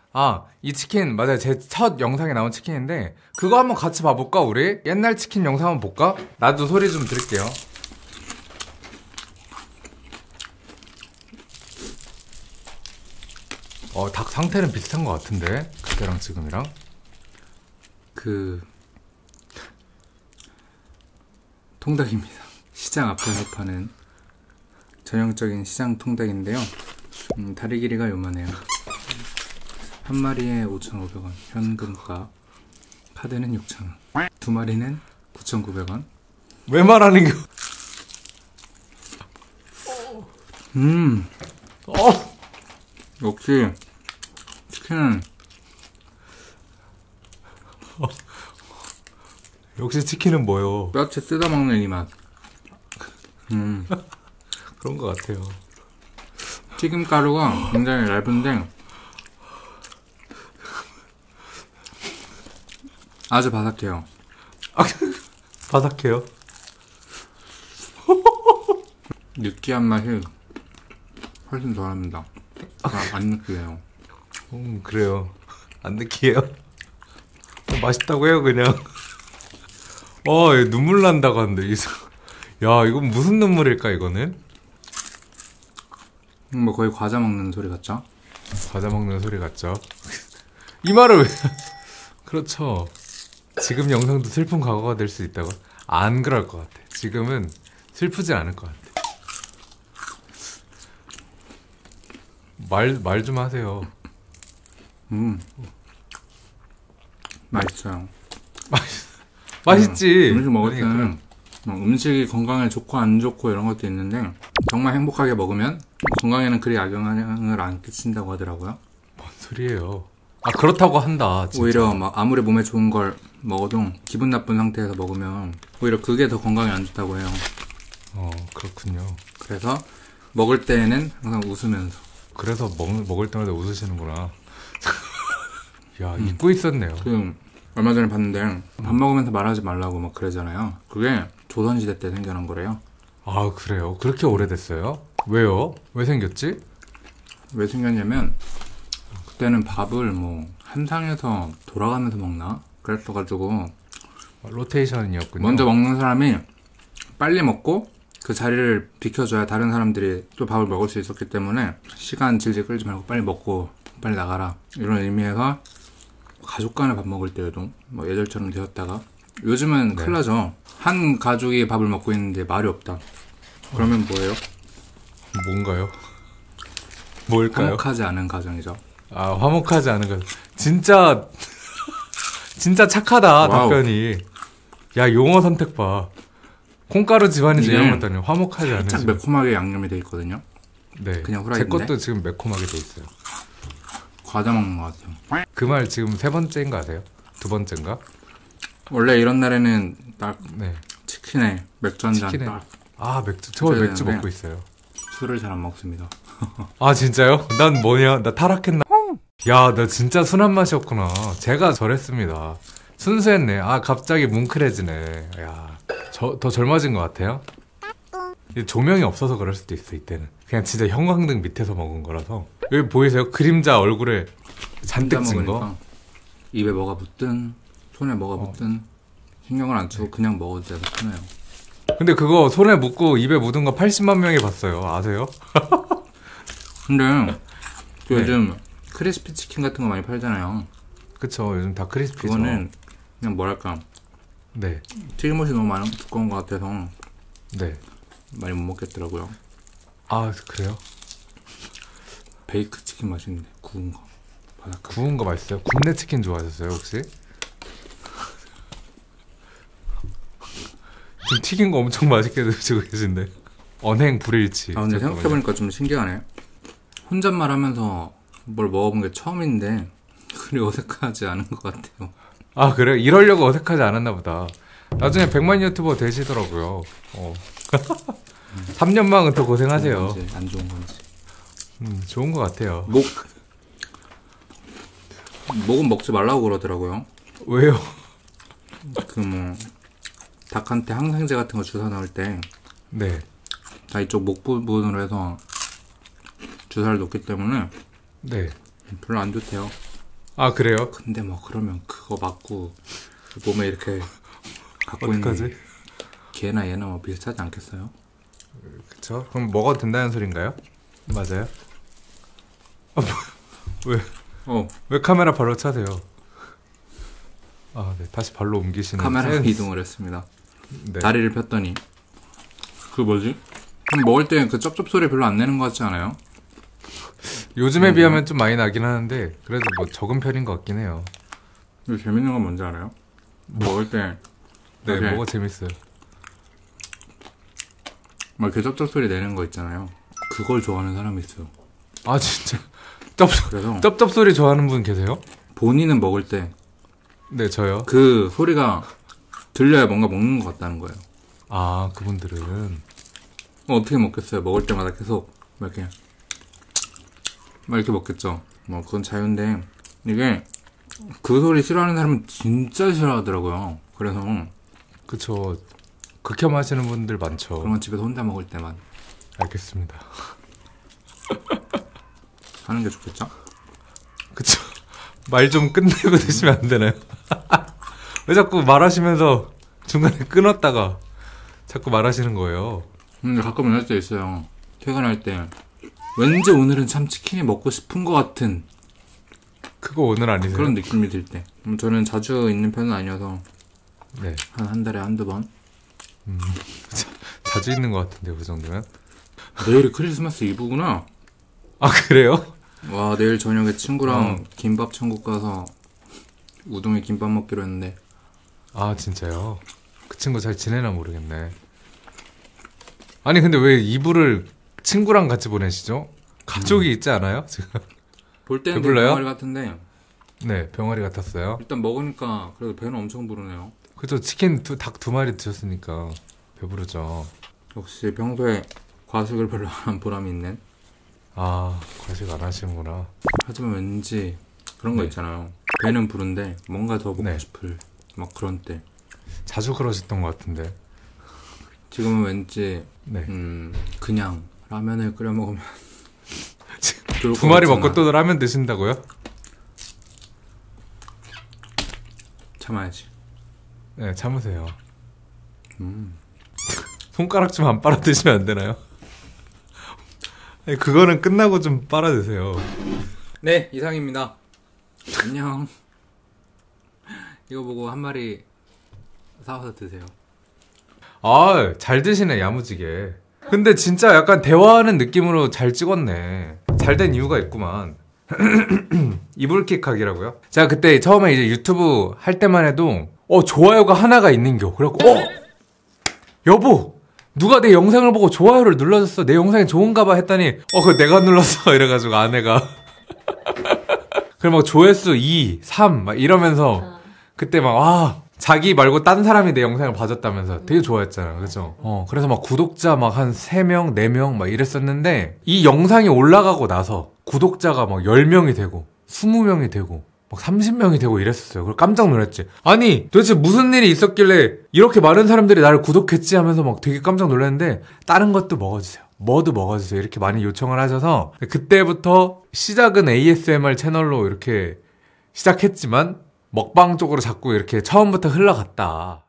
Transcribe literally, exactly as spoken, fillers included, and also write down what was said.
아, 이 치킨 맞아요. 제 첫 영상에 나온 치킨인데 그거 한번 같이 봐볼까 우리? 옛날 치킨 영상 한번 볼까? 나도 소리 좀 들을게요. 어, 닭 상태는 비슷한 것 같은데 그때랑 지금이랑. 그 통닭입니다. 시장 앞에서 파는 전형적인 시장 통닭인데요. 음, 다리 길이가 요만해요. 한 마리에 오천오백 원 현금가, 카드는 육천 원, 두 마리는 구천구백 원. 왜 말하는 게? 음, 어, 역시 치킨은 역시 치킨은 뭐요? 뼈채 뜯어먹는 이 맛. 음, 그런 것 같아요. 튀김가루가 굉장히 얇은데 아주 바삭해요. 아, 바삭해요? 느끼한 맛이 훨씬 덜합니다. 아, 안 느끼해요. 음, 그래요. 안 느끼해요? 어, 맛있다고 해요, 그냥. 어, 얘 눈물 난다고 하는데. 이상- 야, 이건 무슨 눈물일까, 이거는? 음, 뭐 거의 과자 먹는 소리 같죠? 과자 먹는 소리 같죠? 이 말을 왜. 그렇죠. 지금 영상도 슬픈 과거가 될 수 있다고? 안 그럴 것 같아. 지금은 슬프지 않을 것 같아. 말, 말 좀 하세요. 음, 맛있어요. 맛있지? 음, 음식 먹을 그러니까. 때는 뭐 음식이 건강에 좋고 안 좋고 이런 것도 있는데 정말 행복하게 먹으면 건강에는 그리 악영향을 안 끼친다고 하더라고요. 뭔 소리예요? 아, 그렇다고 한다. 진짜. 오히려 막 아무리 몸에 좋은 걸 먹어도 기분 나쁜 상태에서 먹으면 오히려 그게 더 건강에 안 좋다고 해요. 어, 그렇군요. 그래서 먹을 때에는 항상 웃으면서. 그래서 먹, 먹을 때마다 웃으시는구나. 야, 잊고 있었네요. 그 얼마 전에 봤는데 밥 먹으면서 말하지 말라고 막 그러잖아요. 그게 조선시대 때 생겨난 거래요. 아, 그래요? 그렇게 오래됐어요? 왜요? 왜 생겼지? 왜 생겼냐면 그때는 밥을 뭐 한 상에서 돌아가면서 먹나? 그랬어가지고 로테이션이었군요. 먼저 먹는 사람이 빨리 먹고 그 자리를 비켜줘야 다른 사람들이 또 밥을 먹을 수 있었기 때문에 시간 질질 끌지 말고 빨리 먹고 빨리 나가라 이런 의미에서 가족 간에 밥 먹을 때에도 뭐 예절처럼 되었다가 요즘은 네. 큰일 나죠. 한 가족이 밥을 먹고 있는데 말이 없다. 그러면 뭐예요? 뭔가요? 뭘까요? 화목하지 않은 가정이죠. 아, 화목하지 않은 것. 진짜, 진짜 착하다, 와우. 답변이. 야, 용어 선택 봐. 콩가루 집안이지, 이게 이런 것도 아니고, 화목하지 않은 살짝 집안. 매콤하게 양념이 돼 있거든요. 네. 그냥 제 후라이인데? 것도 지금 매콤하게 돼 있어요. 과자 먹는 것 같아요. 그 말 지금 세 번째인 거 아세요? 두 번째인가? 원래 이런 날에는 딱 네. 치킨에 맥주 한 잔 치킨에. 딱 아, 맥주. 저 그래야 맥주 되는데. 먹고 있어요. 술을 잘 안 먹습니다. 아, 진짜요? 난 뭐냐? 나 타락했나? 야, 나 진짜 순한 맛이었구나. 제가 저랬습니다. 순수했네. 아, 갑자기 뭉클해지네. 야, 저, 더 젊어진 것 같아요? 이 조명이 없어서 그럴 수도 있어, 이때는. 그냥 진짜 형광등 밑에서 먹은 거라서. 여기 보이세요? 그림자 얼굴에 잔뜩 혼자 진 거? 먹으니까 입에 뭐가 붙든 손에 뭐가 어. 붙든 신경을 안 쓰고 그냥 먹어도 돼서 편해요. 근데 그거 손에 묻고 입에 묻은 거 팔십만 명이 봤어요. 아세요? 근데 그 네. 요즘 크리스피 치킨 같은 거 많이 팔잖아요. 그쵸. 요즘 다 크리스피죠. 그거는 그냥 뭐랄까 네. 튀김옷이 너무 많이 두꺼운 것 같아서 네. 많이 못 먹겠더라고요. 아, 그래요? 베이크 치킨 맛있는데 구운 거 바삭하게. 구운 거 맛있어요? 굽네 치킨 좋아하셨어요, 혹시? 지금 튀긴 거 엄청 맛있게 드시고 계신데. 언행 불일치. 아 근데 잠깐만요. 생각해보니까 좀 신기하네. 혼잣말 하면서 뭘 먹어본 게 처음인데 그리 어색하지 않은 것 같아요. 아, 그래요? 이러려고 어색하지 않았나 보다. 나중에 백만 유튜버 되시더라고요. 어. 삼 년망은 더 고생하세요. 좋은 건지 안 좋은 건지. 음, 좋은 것 같아요. 목 목은 먹지 말라고 그러더라고요. 왜요? 그 뭐 닭한테 항생제 같은 거 주사 넣을 때 네. 다 이쪽 목 부분으로 해서 주사를 놓기 때문에 네. 별로 안 좋대요. 아, 그래요? 근데 뭐 그러면 그거 맞고 몸에 이렇게 갖고 어떡하지? 있는 걔나 얘나 뭐 비슷하지 않겠어요? 그쵸? 그럼 먹어도 된다는 소린가요? 맞아요? 아, 뭐, 왜, 어 왜 카메라 발로 차세요? 아, 네. 다시 발로 옮기시는 카메라 센스. 이동을 했습니다. 네. 다리를 폈더니 그 뭐지? 그럼 먹을 때 그 쩝쩝 소리 별로 안 내는 것 같지 않아요? 요즘에 음. 비하면 좀 많이 나긴 하는데 그래도 뭐 적은 편인 것 같긴 해요. 근데 재밌는 건 뭔지 알아요? 먹을 때 네, 이렇게 뭐가 재밌어요. 막 이렇게 쩝쩝 소리 내는 거 있잖아요. 그걸 좋아하는 사람이 있어요. 아, 진짜. 쩝쩝, 그래서 쩝쩝 소리 좋아하는 분 계세요? 본인은 먹을 때 네, 저요. 그 소리가 들려야 뭔가 먹는 것 같다는 거예요. 아, 그분들은. 어, 어떻게 먹겠어요? 먹을 때마다 계속 막 이렇게 막 이렇게 먹겠죠. 뭐 그건 자유인데 이게 그 소리 싫어하는 사람은 진짜 싫어하더라고요. 그래서 그쵸. 극혐하시는 분들 많죠. 그런 건 집에서 혼자 먹을 때만 알겠습니다. 하는 게 좋겠죠? 그쵸. 말 좀 끝내고 드시면 안 되나요? 왜 자꾸 말하시면서 중간에 끊었다가 자꾸 말하시는 거예요? 근데 가끔 이럴 때 있어요. 퇴근할 때 왠지 오늘은 참 치킨이 먹고 싶은 것 같은 그거 오늘 아니세요? 그런 느낌이 들 때. 음, 저는 자주 있는 편은 아니어서 네. 한 한 달에 한두 번. 자주 있는 것 같은데요, 그 정도면? 내일이 크리스마스 이브구나. 아, 그래요? 와, 내일 저녁에 친구랑 어. 김밥 천국 가서 우동에 김밥 먹기로 했는데 아, 진짜요? 그 친구 잘 지내나 모르겠네. 아니, 근데 왜 이불을 친구랑 같이 보내시죠? 가족이 있지 않아요? 지금? 볼 때는 되게 배불러요? 병아리 같은데 네, 병아리 같았어요. 일단 먹으니까 그래도 배는 엄청 부르네요. 그죠, 치킨 두, 닭 두 마리 드셨으니까 배부르죠. 역시 평소에 과식을 별로 안 한 보람이 있는. 아, 과식 안 하시는구나. 하지만 왠지 그런 거 네. 있잖아요. 배는 부른데 뭔가 더 먹고 네. 싶을 막 그런 때. 자주 그러셨던 것 같은데. 지금은 왠지 네. 음 그냥 라면을 끓여 먹으면 좋을 두 것 마리 같잖아. 먹고 또 라면 드신다고요? 참아야지. 네, 참으세요. 음. 손가락 좀 안 빨아 드시면 안 되나요? 아니, 그거는 끝나고 좀 빨아 드세요. 네, 이상입니다. 안녕. 이거 보고 한 마리 사와서 드세요. 아, 잘 드시네, 야무지게. 근데 진짜 약간 대화하는 느낌으로 잘 찍었네. 잘 된 이유가 있구만. 이불킥하기라고요? 제가 그때 처음에 이제 유튜브 할 때만 해도 어, 좋아요가 하나가 있는겨. 그래갖고 어! 여보! 누가 내 영상을 보고 좋아요를 눌러줬어. 내 영상이 좋은가 봐 했더니 어, 그거 내가 눌렀어. 이래가지고 아내가 그럼 막 조회수 이, 삼 막 이러면서 그때 막 와, 자기 말고 딴 사람이 내 영상을 봐줬다면서 되게 좋아했잖아. 그죠? 어, 그래서 막 구독자 막 한 세 명, 네 명 막 이랬었는데 이 영상이 올라가고 나서 구독자가 막 열 명이 되고 스무 명이 되고 막 삼십 명이 되고 이랬었어요. 그래서 깜짝 놀랐지. 아니, 도대체 무슨 일이 있었길래 이렇게 많은 사람들이 나를 구독했지 하면서 막 되게 깜짝 놀랐는데 다른 것도 먹어주세요. 뭐도 먹어주세요. 이렇게 많이 요청을 하셔서 그때부터 시작은 에이에스엠알 채널로 이렇게 시작했지만 먹방 쪽으로 자꾸 이렇게 처음부터 흘러갔다.